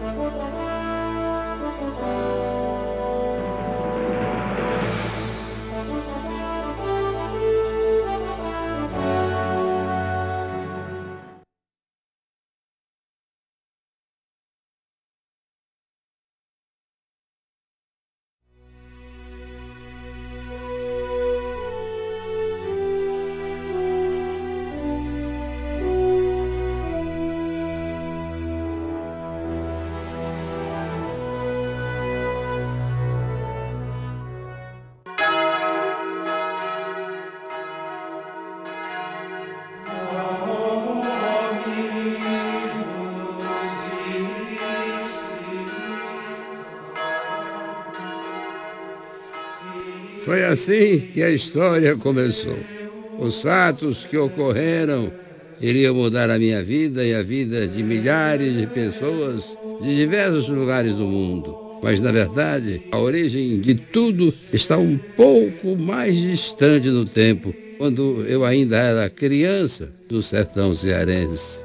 Foi assim que a história começou. Os fatos que ocorreram iriam mudar a minha vida e a vida de milhares de pessoas de diversos lugares do mundo. Mas, na verdade, a origem de tudo está um pouco mais distante no tempo, quando eu ainda era criança do sertão cearense.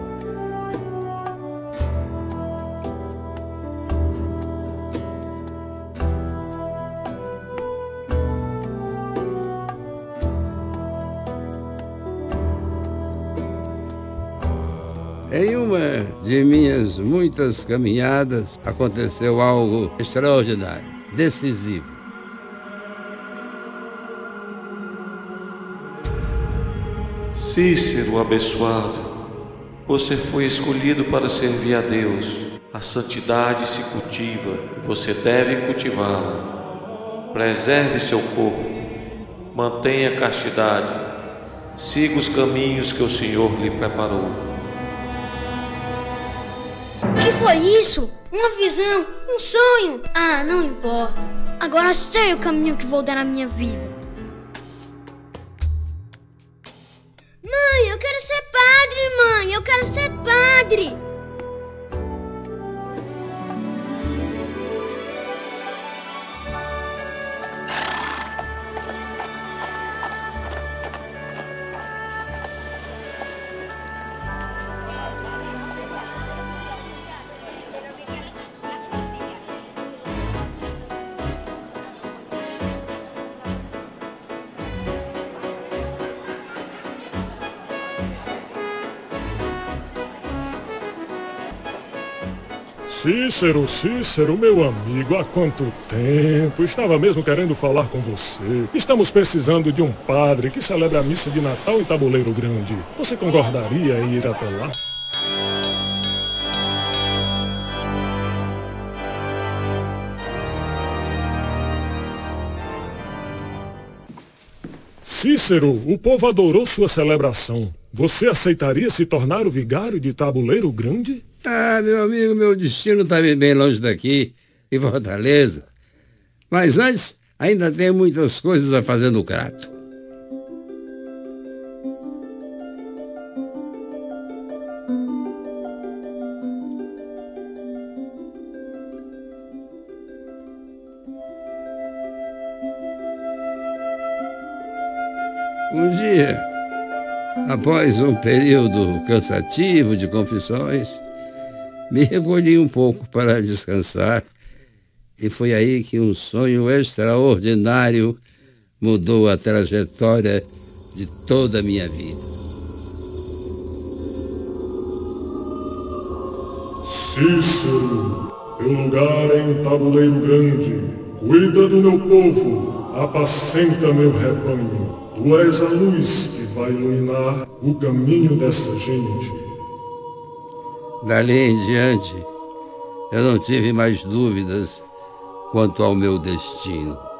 Em uma de minhas muitas caminhadas, aconteceu algo extraordinário, decisivo. Cícero abençoado, você foi escolhido para servir a Deus. A santidade se cultiva e você deve cultivá-la. Preserve seu corpo, mantenha a castidade, siga os caminhos que o Senhor lhe preparou. O que foi isso? Uma visão? Um sonho? Ah, não importa. Agora sei o caminho que vou dar na minha vida. Mãe, eu quero ser padre, mãe! Eu quero ser padre! Cícero, meu amigo, há quanto tempo? Estava mesmo querendo falar com você. Estamos precisando de um padre que celebre a missa de Natal em Tabuleiro Grande. Você concordaria em ir até lá? Cícero, o povo adorou sua celebração. Você aceitaria se tornar o vigário de Tabuleiro Grande? Ah, meu amigo, meu destino está bem longe daqui, em Fortaleza. Mas antes, ainda tem muitas coisas a fazer no Crato. Um dia, após um período cansativo de confissões, me recolhi um pouco para descansar e foi aí que um sonho extraordinário mudou a trajetória de toda a minha vida. Cícero, teu lugar é em Tabuleiro Grande. Cuida do meu povo, apacenta meu rebanho. Tu és a luz que vai iluminar o caminho desta gente. Dali em diante, eu não tive mais dúvidas quanto ao meu destino.